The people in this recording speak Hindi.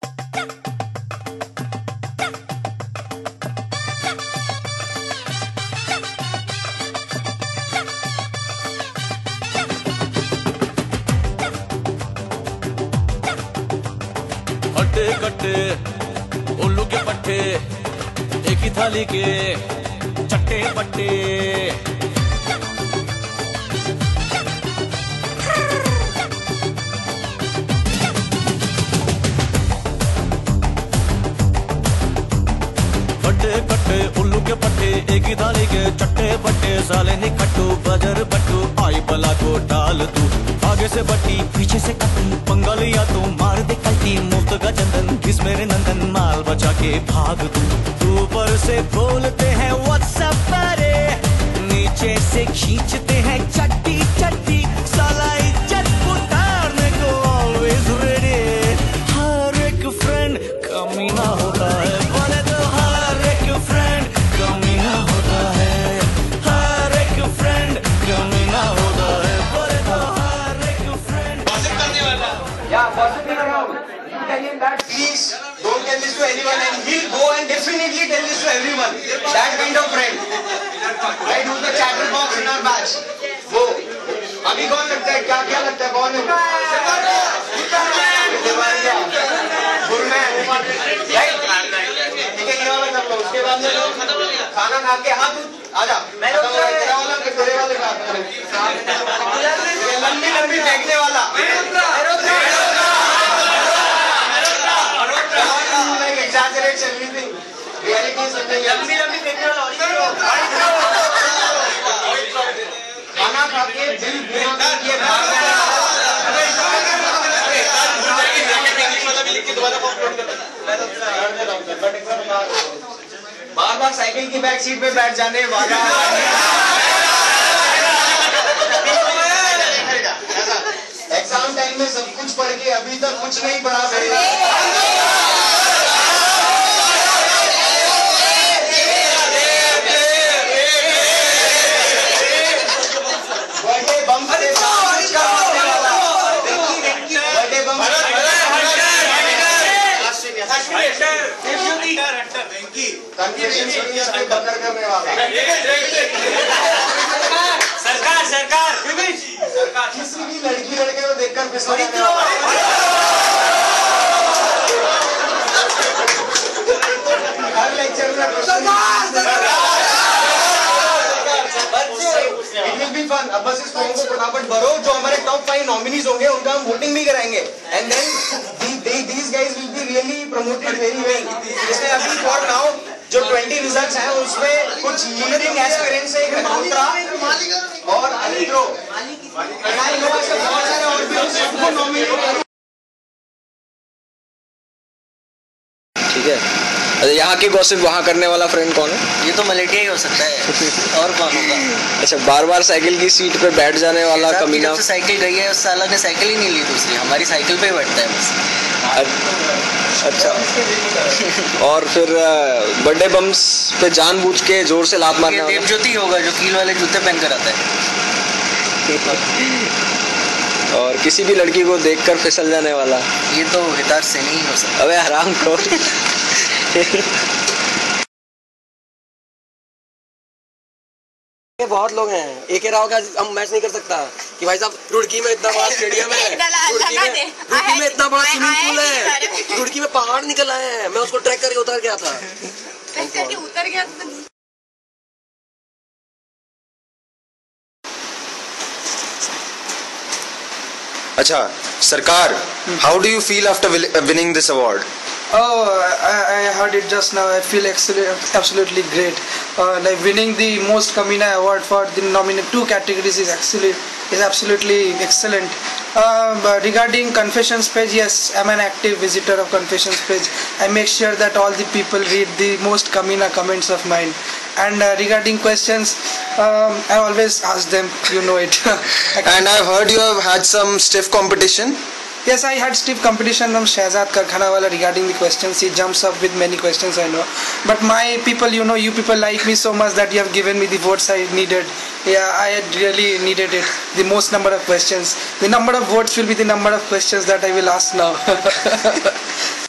हट्टे कट्टे उल्लू के पट्टे एक ही थाली के चट्टे पट्टे। हट्टे कट्टे उल्लू के पट्टे एक ही थाली के चट्टे पट्टे। साले निकट्टू बजर बट्टू आई बला को डाल तू। आगे से बट्टी पीछे से कट्टी पंगा लिया तो मार दे कल्टी। मुफ्त का चंदन घिस मेरे नंदन माल बचा के भाग तू। ऊपर से बोलते हैं व्हाट्सएप परे नीचे से खींचते हैं चट्टी चट्टी। साला इज्जत उतारने को ऑलवेज रेडी। हर एक फ्रेंड कमीना होता है बोले तो हर एक फ्रेंड कमीना होता है। हर एक फ्रेंड कमीना होता है बोले तो हर एक friend. Yeah, gossiping around. You tell him that please don't tell this to anyone, and he'll go and definitely tell this to everyone. That kind of friend. Right? Who's the chatterbox in our batch? वो अभी कौन लगता है? क्या क्या लगता है? कौन है? गुरमैन, right? ठीक है, ये वाला कर लो. उसके बाद में लोग खाना खा के हाँ तू आजा. तेरा वाला कि तेरे वाले का? लंबी लंबी फेंकने वाला. Exaggerate everything. Reality is something else. लंबी फेंकने वाला. खाना खा के दिल बिना किए बार बार साइकिल की बैक सीट पे बैठ जाने वाला. एग्जाम टाइम में सब कुछ पढ़ के अभी तक कुछ नहीं पढ़ा सरकार किसी भी लड़की लड़के को देखकर फिसल जाने वाला. हर लेक्चर में It will be fun. अब बस इस फॉर्म को फटाफट भरो. जो हमारे टॉप 5 नॉमिनीज होंगे उनका हम वोटिंग भी कराएंगे. And then these guys will be really promoted very well. इसमें अभी for now जो 20 रिजल्ट्स हैं उसमें कुछ लीडिंग एस्पिरेंट्स हैं. एक और अलिंद्रो. ऐसे बहुत सारे और भी सबको नॉमिनेट. ठीक है. अच्छा, यहाँ की गॉसिप वहाँ करने वाला फ्रेंड कौन है? ये तो मलेटिया ही हो सकता है. और कौन होगा? अच्छा, बार बार साइकिल की सीट पे बैठ जाने वाला कमीना. जब से साइकिल गई है उस साला ने साइकिल ही नहीं ली दूसरी. हमारी साइकिल पे ही बैठता है बस. अच्छा. और फिर बर्थडे बम्स पे जानबूझ के जोर से लात मारने वाला देवज्योति होगा जो कील वाले जूते पहन कर आता है. और किसी भी लड़की को देखकर फिसल जाने वाला. ये तो हितार से नहीं हो सकता. अबे हराम को. बहुत लोग हैं. एक राव का हम मैच नहीं कर सकता कि भाई साहब रुड़की में इतना बड़ा स्टेडियम है, रुड़की में इतना बड़ा स्विमिंग पूल है, रुड़की में पहाड़ निकल आए हैं. मैं उसको ट्रैक करके उतर गया था. अच्छा सरकार, how do you feel after winning this award? Oh, I heard it just now. I feel absolutely great. Like winning the Most Kamina Award for the nominated 2 categories is absolutely excellent. But regarding Confessions page, yes, I'm an active visitor of Confessions page. I make sure that all the people read the Most Kamina comments of mine. And regarding questions, I always ask them. You know it. And I've heard you have had some stiff competition. Yes, I had stiff competition from Shahzad Karkhanawala regarding the questions. He jumps up with many questions, I know. But my people, you know, you people like me so much that you have given me the votes I needed. Yeah, I had really needed it. The most number of questions. The number of votes will be the number of questions that I will ask now.